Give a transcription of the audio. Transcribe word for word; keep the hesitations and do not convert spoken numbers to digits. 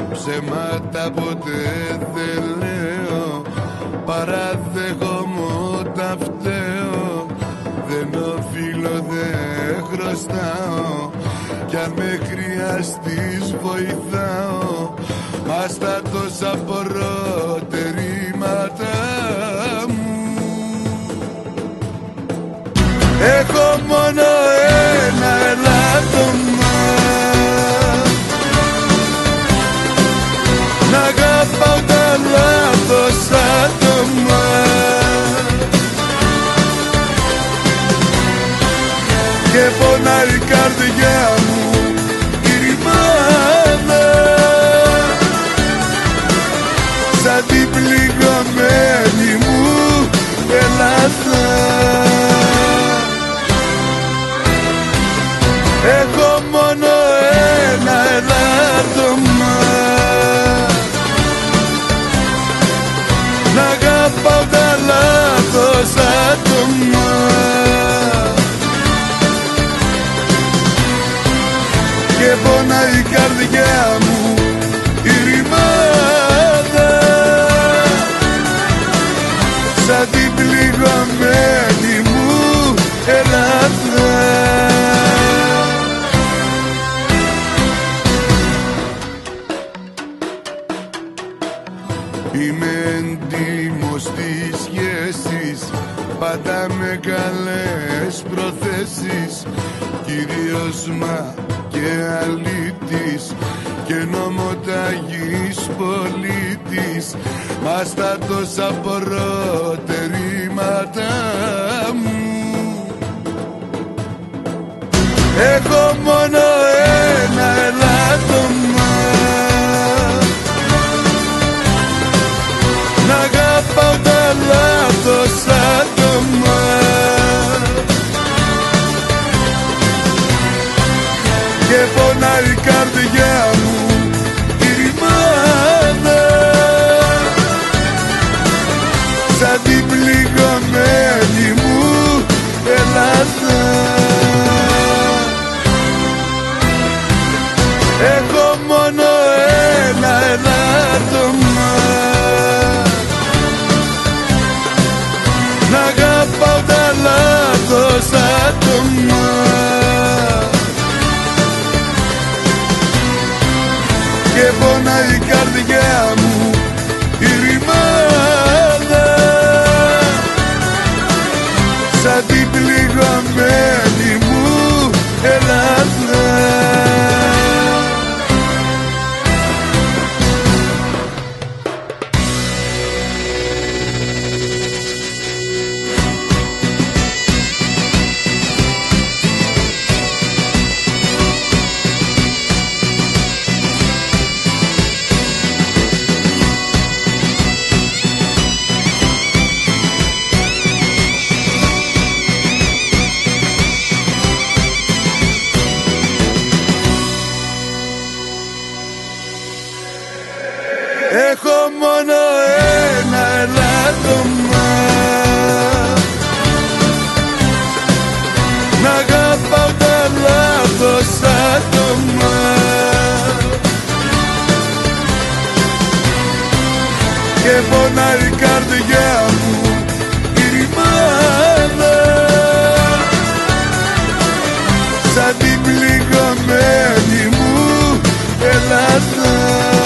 ψέματα ποτέ δεν λέω, παραδέχομαι τα φταίω, δεν οφείλω, δεν χρωστάω, κι αν με χρειαστείς βοηθάω, μα στα τόσα προτερήματα μου έχω μόνο ένα ελάττωμα, να αγαπάω τα λάθος άτομα, και πονάει η καρδιά μου η ρημάδα, σαν την πληγωμένη μου Ελλάδα. Έχω μόνο ένα ελάττωμα, να αγαπάω τα λάθος άτομα, και πονάει η καρδιά μου η ρημάδα, σαν την πληγωμένη μου Ελλάδα. Είμαι έντιμος στις σχέσεις, πάντα με καλές προθέσεις, κυρίως μα και αλήτης και νομοταγής πολίτης, μα στα τόσα προτερήματα μου έχω μόνο ένα ελάττωμα, να αγαπάω τα λάθος άτομα, και πονάει η καρδιά μου η ρημάδα, σαν την πληγωμένη μου Ελλάδα. Έχω μόνο ένα ελάττωμα, να αγαπάω τα λάθος άτομα, και πονάει η καρδιά μου η ρημάδα, σαν την πληγωμένη μου Ελλάδα. Έχω μόνο ένα ελάττωμα, να αγαπάω τα λάθος άτομα, και πονάει η καρδιά μου η ρημάδα, σαν την πληγωμένη μου Ελλάδα.